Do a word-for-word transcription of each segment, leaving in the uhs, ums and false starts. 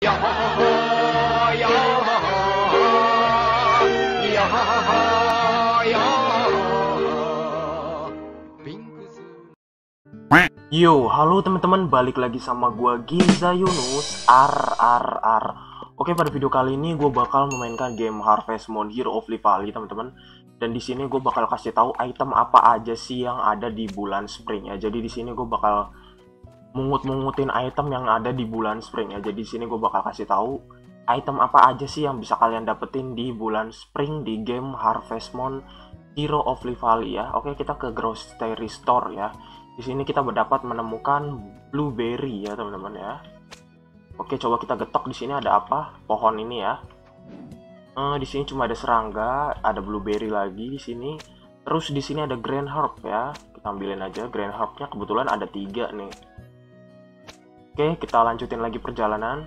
やはははやははやはははやははピンクズ。 Yo, halo teman-teman, balik lagi sama gua Giza Yunus. Ar ar ar. Oke, pada video kali ini gue bakal memainkan game Harvest Moon Hero of Livali, teman-teman. Dan di sini gue bakal kasih tahu item apa aja sih yang ada di bulan spring ya. Jadi di sini gue bakal mungut-mungutin item yang ada di bulan spring ya. Jadi di sini gue bakal kasih tahu item apa aja sih yang bisa kalian dapetin di bulan spring di game Harvest Moon Hero of Livali ya. Oke, kita ke Grocery Store ya. Di sini kita dapat menemukan blueberry ya, teman-teman ya. Oke, coba kita getok. Di sini ada apa? Pohon ini ya. Eh, di sini cuma ada serangga, ada blueberry lagi di sini. Terus di sini ada grand herb ya. Kita ambilin aja grand herbnya. Kebetulan ada tiga nih. Oke, kita lanjutin lagi perjalanan.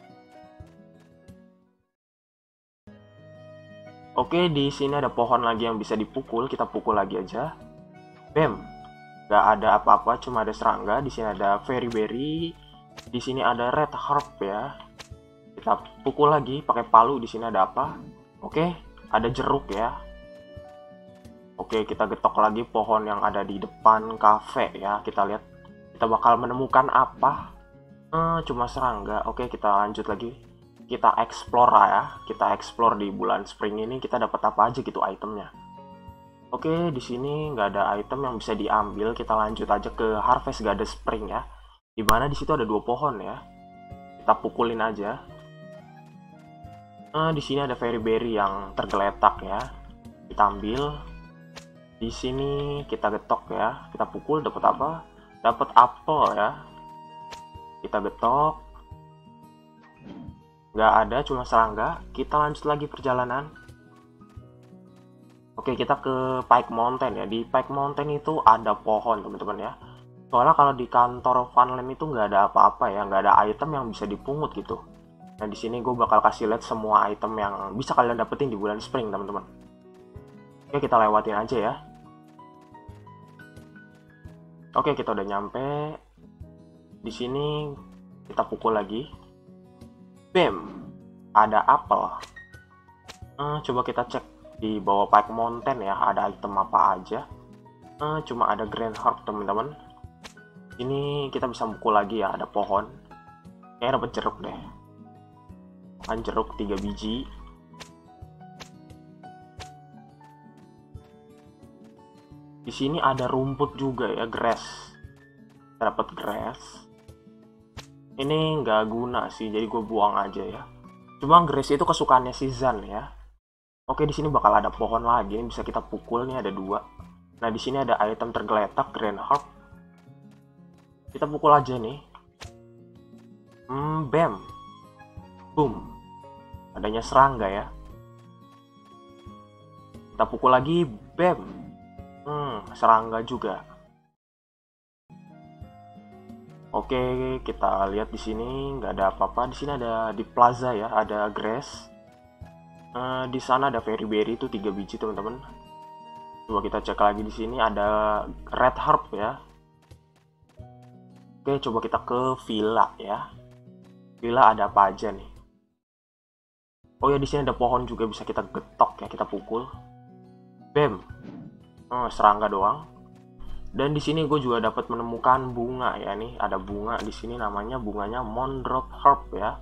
Oke, di sini ada pohon lagi yang bisa dipukul. Kita pukul lagi aja. Bam. Gak ada apa-apa, cuma ada serangga. Di sini ada fairy berry. Di sini ada red herb ya. Kita pukul lagi pakai palu. Di sini ada apa? Oke, ada jeruk ya. Oke, kita getok lagi pohon yang ada di depan cafe ya. Kita lihat, kita bakal menemukan apa? Eh, cuma serangga. Oke, kita lanjut lagi. Kita explore ya. Kita explore di bulan spring ini. Kita dapat apa aja gitu itemnya. Oke, di sini nggak ada item yang bisa diambil. Kita lanjut aja ke Harvest Garden Spring ya. Dimana di situ ada dua pohon ya. Kita pukulin aja. Nah, di sini ada fairy berry yang tergeletak ya. Kita ambil. Di sini kita getok ya. Kita pukul, dapat apa? Dapat apel ya. Kita getok. Nggak ada, cuma serangga. Kita lanjut lagi perjalanan. Oke, kita ke Pike Mountain ya. Di Pike Mountain itu ada pohon, teman-teman ya. Soalnya kalau di kantor Funland itu nggak ada apa-apa ya, nggak ada item yang bisa dipungut gitu. Nah, di sini gue bakal kasih lihat semua item yang bisa kalian dapetin di bulan spring, teman-teman. Oke, kita lewatin aja ya. Oke, kita udah nyampe. Di sini kita pukul lagi. Bam, ada apel. Eh, coba kita cek di bawah Pike Mountain ya, ada item apa aja. Eh, cuma ada grand herb, teman-teman. Ini kita bisa pukul lagi ya, ada pohon. Kayaknya dapat jeruk deh. Kan jeruk tiga biji. Di sini ada rumput juga ya, grass. Kita dapat grass. Ini nggak guna sih, jadi gue buang aja ya. Cuma grass itu kesukaannya si Zan ya. Oke, di sini bakal ada pohon lagi yang bisa kita pukul nih, ada dua. Nah, di sini ada item tergeletak grand herb. Kita pukul aja nih. Hmm, bam. Boom. Adanya serangga ya. Kita pukul lagi, bam. Hmm, serangga juga. Oke, kita lihat di sini nggak ada apa-apa. Di sini ada di plaza ya, ada grass. Uh, di sana ada fairy berry itu tiga biji, teman-teman. Coba kita cek lagi di sini ada red herb ya. Oke, coba kita ke villa ya. Villa ada apa aja nih? Oh ya, di sini ada pohon juga bisa kita getok ya, kita pukul. Bam. Oh, serangga doang. Dan di sini gue juga dapat menemukan bunga ya nih. Ada bunga di sini, namanya bunganya Mondrop Herb ya.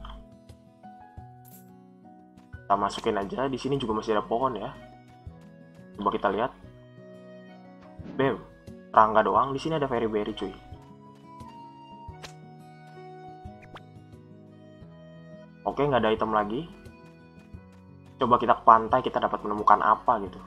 Kita masukin aja. Di sini juga masih ada pohon ya. Coba kita lihat. Bam. Serangga doang. Di sini ada fairy berry cuy. Oke, nggak ada item lagi. Coba kita ke pantai, kita dapat menemukan apa gitu.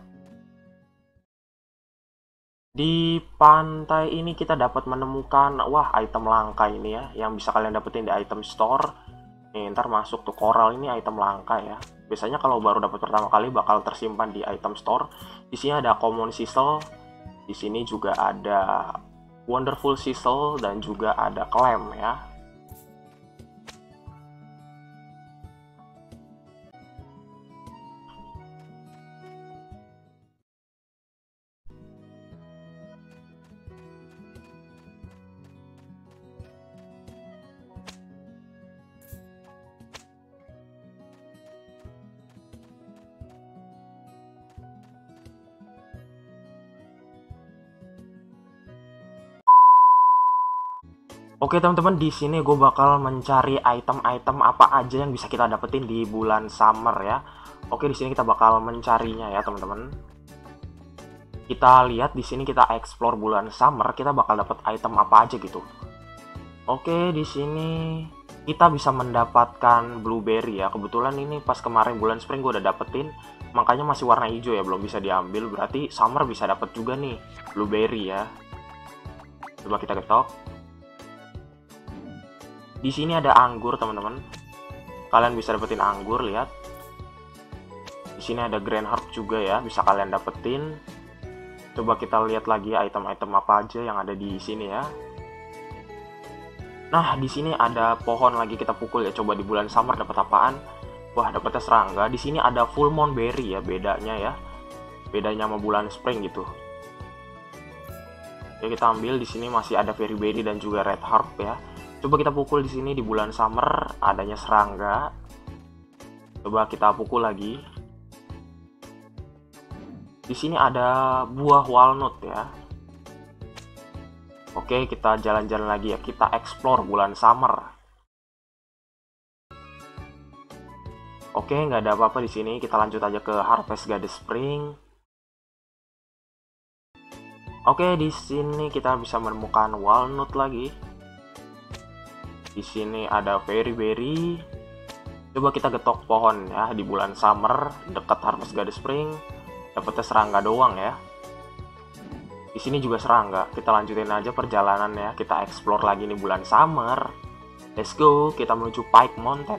Di pantai ini kita dapat menemukan, wah, item langka ini ya, yang bisa kalian dapetin di item store. Nih, ntar masuk tuh coral, ini item langka ya. Biasanya kalau baru dapat pertama kali bakal tersimpan di item store. Di sini ada common sisal. Di sini juga ada wonderful sisal dan juga ada clam ya. Oke teman-teman, di sini gue bakal mencari item-item apa aja yang bisa kita dapetin di bulan summer ya. Oke, di sini kita bakal mencarinya ya teman-teman. Kita lihat di sini, kita explore bulan summer, kita bakal dapet item apa aja gitu. Oke, di sini kita bisa mendapatkan blueberry ya. Kebetulan ini pas kemarin bulan spring gue udah dapetin, makanya masih warna hijau ya, belum bisa diambil. Berarti summer bisa dapet juga nih blueberry ya. Coba kita ketok. Di sini ada anggur teman-teman. Kalian bisa dapetin anggur, lihat. Di sini ada grand herb juga ya, bisa kalian dapetin. Coba kita lihat lagi item-item apa aja yang ada di sini ya. Nah, di sini ada pohon lagi, kita pukul ya. Coba di bulan summer dapat apaan? Wah, dapetnya serangga. Di sini ada full moon berry ya, bedanya ya. Bedanya sama bulan spring gitu. Oke, kita ambil. Di sini masih ada fairy berry dan juga red herb ya. Coba kita pukul di sini di bulan summer, adanya serangga. Coba kita pukul lagi. Di sini ada buah walnut ya. Oke, kita jalan-jalan lagi ya. Kita explore bulan summer. Oke, nggak ada apa-apa di sini. Kita lanjut aja ke Harvest Garden Spring. Oke, di sini kita bisa menemukan walnut lagi. Di sini ada fairy berry. Coba kita getok pohon ya di bulan summer dekat Harvest Garden Spring. Dapetnya serangga doang ya. Di sini juga serangga. Kita lanjutin aja perjalanan ya. Kita explore lagi nih bulan summer. Let's go. Kita menuju Pike Mountain.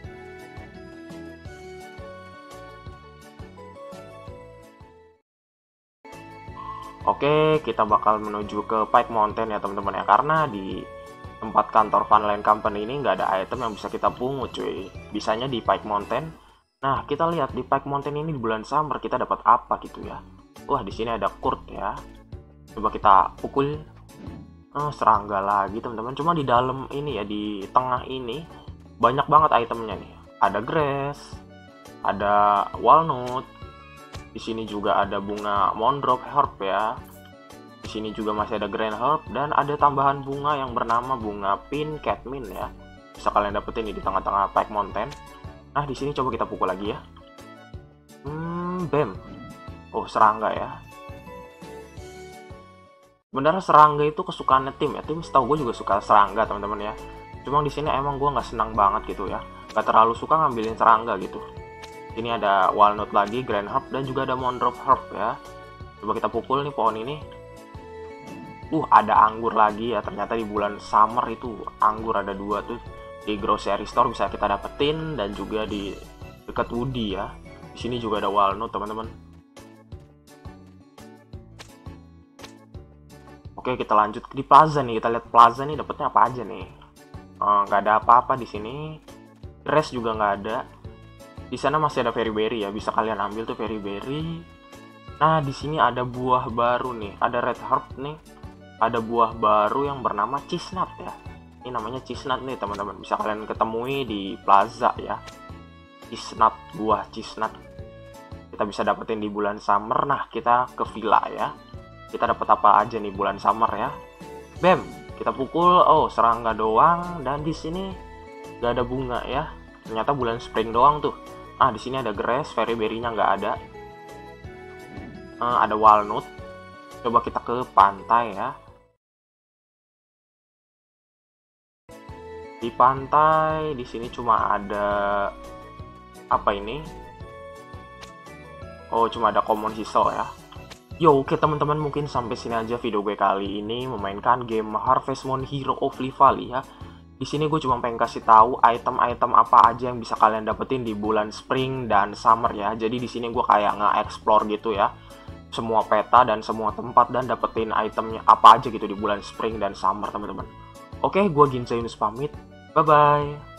Oke, kita bakal menuju ke Pike Mountain ya teman-teman ya. Karena di tempat kantor Funland Company ini nggak ada item yang bisa kita pungut cuy. Bisanya di Pike Mountain. Nah, kita lihat di Pike Mountain ini di bulan summer kita dapat apa gitu ya. Wah, di sini ada Kurt ya. Coba kita pukul. Oh, serangga lagi teman-teman. Cuma di dalam ini ya, di tengah ini banyak banget itemnya nih. Ada grass, ada walnut. Di sini juga ada bunga Mondrop herb ya. Di sini juga masih ada grand herb dan ada tambahan bunga yang bernama bunga pink catmint ya. Bisa kalian dapetin di tengah-tengah Pike Mountain. Nah, di sini coba kita pukul lagi ya. Hmm, bam. Oh, serangga ya. Sebenarnya serangga itu kesukaannya tim ya. Tim setahu gue juga suka serangga teman-teman ya. Cuma di sini emang gue nggak senang banget gitu ya. Gak terlalu suka ngambilin serangga gitu. Ini ada walnut lagi, grand herb dan juga ada Mondrop herb ya. Coba kita pukul nih pohon ini. Uh, ada anggur lagi ya. Ternyata di bulan summer itu anggur ada dua tuh. Di grocery store bisa kita dapetin dan juga di dekat Woody ya. Di sini juga ada walnut teman-teman. Oke, kita lanjut di plaza nih. Kita lihat plaza nih dapetnya apa aja nih. Nggak uh, ada apa-apa di sini. Grass juga nggak ada. Di sana masih ada fairy berry ya. Bisa kalian ambil tuh fairy berry. Nah, di sini ada buah baru nih. Ada red herb nih. Ada buah baru yang bernama chestnut ya. Ini namanya chestnut nih teman-teman. Bisa kalian ketemui di plaza ya. Chestnut, buah chestnut. Kita bisa dapetin di bulan summer. Nah, kita ke villa ya. Kita dapat apa aja nih bulan summer ya. Bam, kita pukul. Oh, serangga doang. Dan di sini gak ada bunga ya. Ternyata bulan spring doang tuh. Ah, di sini ada grass, fairy berry-nya nggak ada. Uh, ada walnut. Coba kita ke pantai ya. Di pantai di sini cuma ada apa ini? Oh, cuma ada common seesaw ya. Yo, oke teman-teman, mungkin sampai sini aja video gue kali ini memainkan game Harvest Moon Hero of Livali ya. Di sini gue cuma pengen kasih tahu item-item apa aja yang bisa kalian dapetin di bulan spring dan summer ya. Jadi di sini gue kayak nge-explore gitu ya. Semua peta dan semua tempat dan dapetin itemnya apa aja gitu di bulan spring dan summer teman-teman. Oke, gue Ginza Yunus pamit. Bye-bye.